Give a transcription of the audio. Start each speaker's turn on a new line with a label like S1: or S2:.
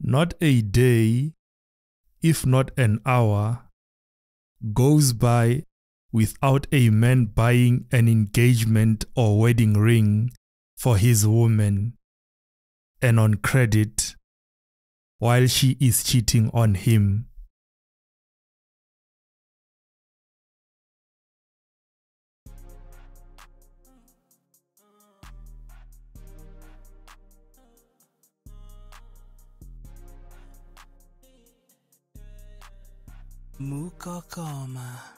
S1: Not a day, if not an hour, goes by without a man buying an engagement or wedding ring for his woman, and on credit, while she is cheating on him.
S2: Mokhonoana.